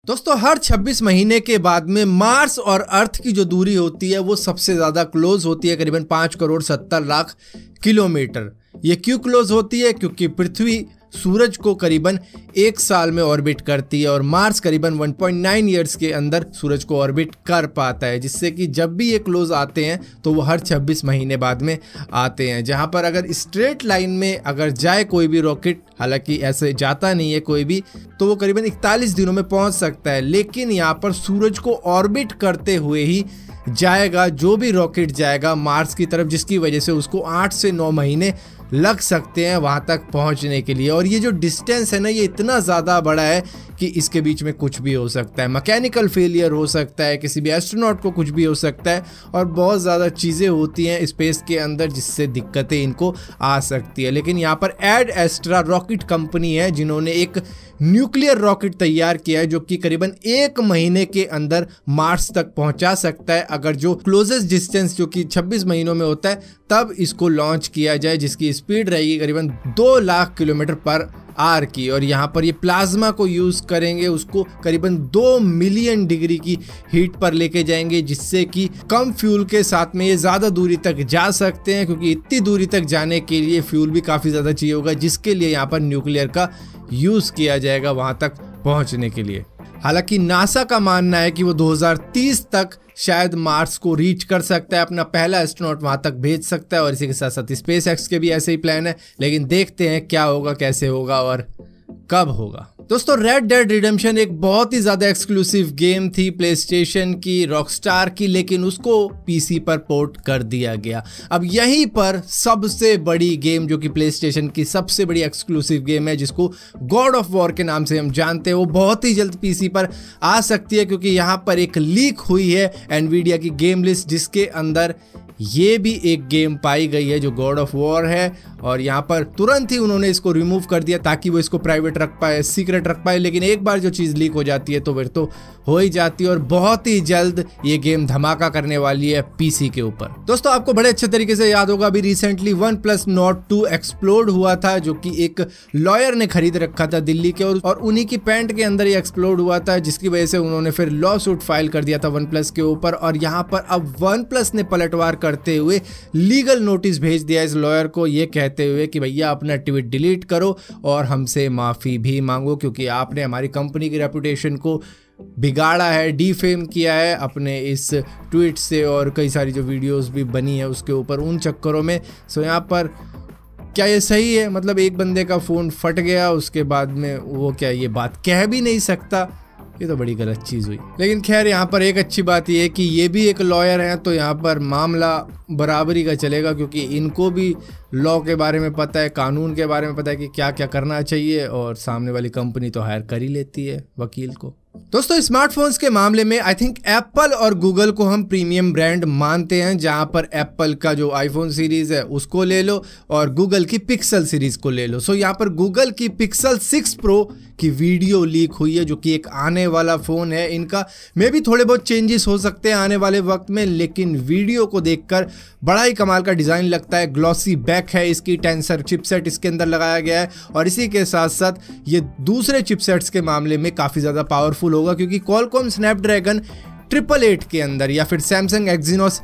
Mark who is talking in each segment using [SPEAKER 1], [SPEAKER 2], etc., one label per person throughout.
[SPEAKER 1] दोस्तों हर 26 महीने के बाद में मार्स और अर्थ की जो दूरी होती है वो सबसे ज़्यादा क्लोज होती है, करीबन 5,70,00,000 किलोमीटर। ये क्यों क्लोज होती है? क्योंकि पृथ्वी सूरज को करीबन 1 साल में ऑर्बिट करती है और मार्स करीबन 1.9 ईयर्स के अंदर सूरज को ऑर्बिट कर पाता है, जिससे कि जब भी ये क्लोज आते हैं तो वो हर 26 महीने बाद में आते हैं। जहां पर अगर स्ट्रेट लाइन में अगर जाए कोई भी रॉकेट, हालांकि ऐसे जाता नहीं है कोई भी, तो वो करीबन 41 दिनों में पहुंच सकता है, लेकिन यहाँ पर सूरज को ऑर्बिट करते हुए ही जाएगा जो भी रॉकेट जाएगा मार्स की तरफ, जिसकी वजह से उसको 8 से 9 महीने लग सकते हैं वहां तक पहुंचने के लिए। और ये जो डिस्टेंस है ना, ये इतना ज़्यादा बड़ा है कि इसके बीच में कुछ भी हो सकता है। मैकेनिकल फेलियर हो सकता है, किसी भी एस्ट्रोनॉट को कुछ भी हो सकता है, और बहुत ज़्यादा चीज़ें होती हैं स्पेस के अंदर जिससे दिक्कतें इनको आ सकती है। लेकिन यहाँ पर एड एस्ट्रा रॉकेट कंपनी है जिन्होंने एक न्यूक्लियर रॉकेट तैयार किया है जो कि करीबन 1 महीने के अंदर मार्स तक पहुंचा सकता है, अगर जो क्लोजेस्ट डिस्टेंस जो कि 26 महीनों में होता है तब इसको लॉन्च किया जाए, जिसकी स्पीड रहेगी करीबन 2 लाख किलोमीटर पर आर की। और यहाँ पर ये प्लाज्मा को यूज़ करेंगे, उसको करीबन 2 मिलियन डिग्री की हीट पर लेके जाएंगे, जिससे कि कम फ्यूल के साथ में ये ज़्यादा दूरी तक जा सकते हैं, क्योंकि इतनी दूरी तक जाने के लिए फ्यूल भी काफ़ी ज़्यादा चाहिए होगा, जिसके लिए यहाँ पर न्यूक्लियर का यूज़ किया जाएगा वहाँ तक पहुँचने के लिए। हालांकि नासा का मानना है कि वो 2030 तक शायद मार्स को रीच कर सकता है, अपना पहला एस्ट्रोनॉट वहां तक भेज सकता है, और इसी के साथ साथ स्पेस एक्स के भी ऐसे ही प्लान है। लेकिन देखते हैं क्या होगा, कैसे होगा और कब होगा। दोस्तों रेड डेड रिडेम्पशन एक बहुत ही ज़्यादा एक्सक्लूसिव गेम थी प्लेस्टेशन की, रॉकस्टार की, लेकिन उसको पीसी पर पोर्ट कर दिया गया। अब यहीं पर सबसे बड़ी गेम जो कि प्लेस्टेशन की सबसे बड़ी एक्सक्लूसिव गेम है, जिसको गॉड ऑफ वॉर के नाम से हम जानते हैं, वो बहुत ही जल्द पीसी पर आ सकती है, क्योंकि यहाँ पर एक लीक हुई है एनवीडिया की गेम लिस्ट, जिसके अंदर ये भी एक गेम पाई गई है जो गॉड ऑफ वॉर है, और यहाँ पर तुरंत ही उन्होंने इसको रिमूव कर दिया ताकि वो इसको प्राइवेट रख पाए, सीक्रेट रख पाए। लेकिन एक बार जो चीज़ लीक हो जाती है तो फिर तो हो ही जाती है, और बहुत ही जल्द ये गेम धमाका करने वाली है पीसी के ऊपर। दोस्तों आपको बड़े अच्छे तरीके से याद होगा, अभी रिसेंटली OnePlus Nord 2 एक्सप्लोड हुआ था, जो कि एक लॉयर ने खरीद रखा था दिल्ली के, और उन्हीं की पैंट के अंदर ये एक्सप्लोड हुआ था, जिसकी वजह से उन्होंने फिर लॉ सूट फाइल कर दिया था OnePlus के ऊपर। और यहाँ पर अब OnePlus ने पलटवार करते हुए लीगल नोटिस भेज दिया इस लॉयर को, ये कहते हुए कि भैया अपना ट्वीट डिलीट करो और हमसे माफ़ी भी मांगो, क्योंकि आपने हमारी कंपनी की रेपुटेशन को बिगाड़ा है, डीफेम किया है अपने इस ट्वीट से, और कई सारी जो वीडियोस भी बनी है उसके ऊपर उन चक्करों में। सो यहाँ पर क्या ये सही है? मतलब एक बंदे का फ़ोन फट गया, उसके बाद में वो क्या ये बात कह भी नहीं सकता? ये तो बड़ी गलत चीज़ हुई। लेकिन खैर यहाँ पर एक अच्छी बात ये है कि ये भी एक लॉयर हैं, तो यहाँ पर मामला बराबरी का चलेगा, क्योंकि इनको भी लॉ के बारे में पता है, कानून के बारे में पता है कि क्या क्या करना चाहिए, और सामने वाली कंपनी तो हायर कर ही लेती है वकील को। दोस्तों स्मार्टफोन्स के मामले में आई थिंक एप्पल और गूगल को हम प्रीमियम ब्रांड मानते हैं, जहां पर एप्पल का जो आईफोन सीरीज है उसको ले लो और गूगल की पिक्सल सीरीज को ले लो। सो यहाँ पर गूगल की पिक्सल 6 प्रो की वीडियो लीक हुई है, जो कि एक आने वाला फ़ोन है इनका। मे भी थोड़े बहुत चेंजेस हो सकते हैं आने वाले वक्त में, लेकिन वीडियो को देखकर बड़ा ही कमाल का डिज़ाइन लगता है। ग्लॉसी बैक है इसकी, टेंसर चिपसेट इसके अंदर लगाया गया है, और इसी के साथ साथ ये दूसरे चिपसेट्स के मामले में काफ़ी ज़्यादा पावरफुल होगा, क्योंकि Qualcomm स्नैपड्रैगन 888 के अंदर या फिर Samsung Exynos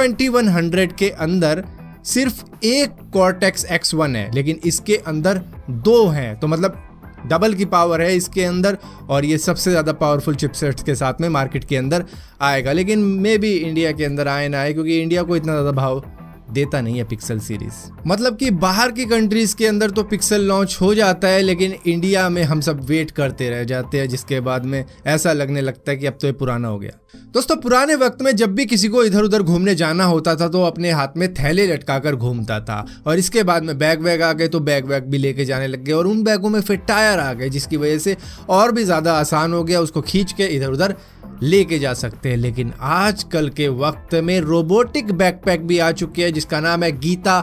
[SPEAKER 1] 2100 के अंदर सिर्फ एक Cortex X1 है, लेकिन इसके अंदर 2 हैं, तो मतलब डबल की पावर है इसके अंदर, और ये सबसे ज़्यादा पावरफुल चिपसेट्स के साथ में मार्केट के अंदर आएगा। लेकिन मे भी इंडिया के अंदर आए ना आए, क्योंकि इंडिया को इतना ज़्यादा भाव देता नहीं है पिक्सल सीरीज। मतलब कि बाहर की कंट्रीज के अंदर तो पिक्सल लॉन्च हो जाता है, लेकिन इंडिया में हम सब वेट करते रह जाते हैं, जिसके बाद में ऐसा लगने लगता है कि अब तो ये पुराना हो गया। दोस्तों पुराने वक्त में जब भी किसी को इधर उधर घूमने जाना होता था तो अपने हाथ में थैले लटकाकर घूमता था, और इसके बाद में बैग वैग आ गए तो बैग वैग भी लेके जाने लग गए, और उन बैगों में फिर टायर आ गए, जिसकी वजह से और भी ज़्यादा आसान हो गया, उसको खींच के इधर उधर लेके जा सकते हैं। लेकिन आजकल के वक्त में रोबोटिक बैकपैक भी आ चुकी है, जिसका नाम है गीता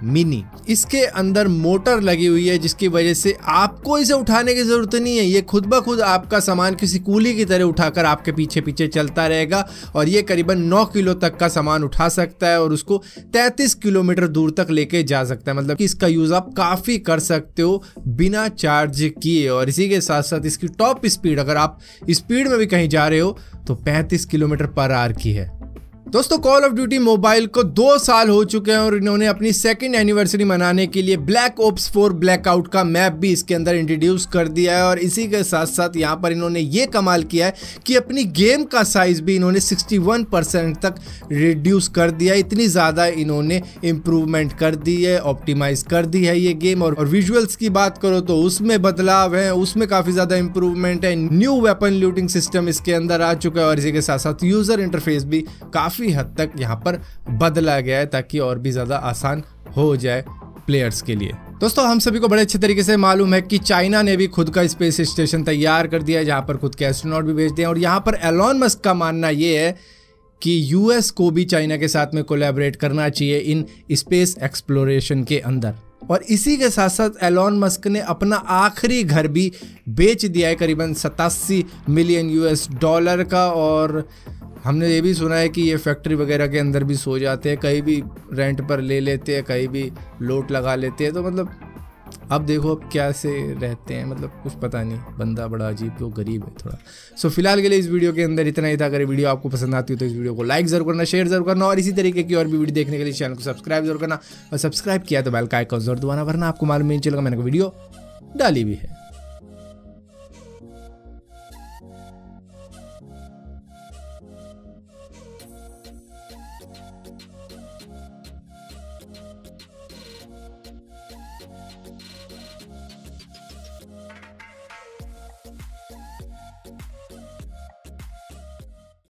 [SPEAKER 1] मिनी। इसके अंदर मोटर लगी हुई है जिसकी वजह से आपको इसे उठाने की जरूरत नहीं है, ये खुद ब खुद आपका सामान किसी कूली की तरह उठाकर आपके पीछे पीछे चलता रहेगा और ये करीबन 9 किलो तक का सामान उठा सकता है और उसको 33 किलोमीटर दूर तक लेके जा सकता है। मतलब कि इसका यूज आप काफी कर सकते हो बिना चार्ज किए। और इसी के साथ साथ इसकी टॉप स्पीड, अगर आप स्पीड में भी कहीं जा रहे हो तो 35 किलोमीटर पर आवर की है। दोस्तों, कॉल ऑफ ड्यूटी मोबाइल को 2 साल हो चुके हैं और इन्होंने अपनी सेकंड एनिवर्सरी मनाने के लिए ब्लैक ओप्स 4 ब्लैकआउट का मैप भी इसके अंदर इंट्रोड्यूस कर दिया है। और इसी के साथ साथ यहाँ पर इन्होंने ये कमाल किया है कि अपनी गेम का साइज भी इन्होंने 61% तक रिड्यूस कर दिया है। इतनी ज़्यादा इन्होंने इम्प्रूवमेंट कर दी है, ऑप्टिमाइज कर दी है ये गेम। और विजुअल्स की बात करो तो उसमें बदलाव है, उसमें काफ़ी ज़्यादा इम्प्रूवमेंट है। न्यू वेपन लूटिंग सिस्टम इसके अंदर आ चुका है और इसी के साथ साथ यूज़र इंटरफेस भी काफ़ी हद तक यहाँ पर बदला गया है ताकि और भी ज्यादा आसान हो जाए प्लेयर्स के लिए। दोस्तों, हम सभी को बड़े अच्छे तरीके से मालूम है कि चाइना ने भी खुद का स्पेस स्टेशन तैयार कर दिया है जहां पर खुद के एस्ट्रोनॉट भी भेज दिए हैं। और यहाँ पर एलॉन मस्क का मानना यह है कि यूएस को भी चाइना के साथ में कोलैबोरेट करना चाहिए इन स्पेस एक्सप्लोरेशन के अंदर। और इसी के साथ साथ एलॉन मस्क ने अपना आखिरी घर भी बेच दिया है करीबन 87 मिलियन US डॉलर का। और हमने ये भी सुना है कि ये फैक्ट्री वगैरह के अंदर भी सो जाते हैं, कहीं भी रेंट पर ले लेते हैं, कहीं भी लोट लगा लेते हैं। तो मतलब अब देखो अब क्या से रहते हैं, मतलब कुछ पता नहीं, बंदा बड़ा अजीब तो गरीब है थोड़ा। सो फिलहाल के लिए इस वीडियो के अंदर इतना ही था। अगर वीडियो आपको पसंद आती हो तो इस वीडियो को लाइक जरूर करना, शेयर जरूर करना और इसी तरीके की और भी वीडियो देखने के लिए चैनल को सब्सक्राइब जरूर करना। और सब्सक्राइब किया तो बेल का आइकन जरूर दबाना, वरना आपको मालूम नहीं चलेगा मैंने वीडियो डाली भी है।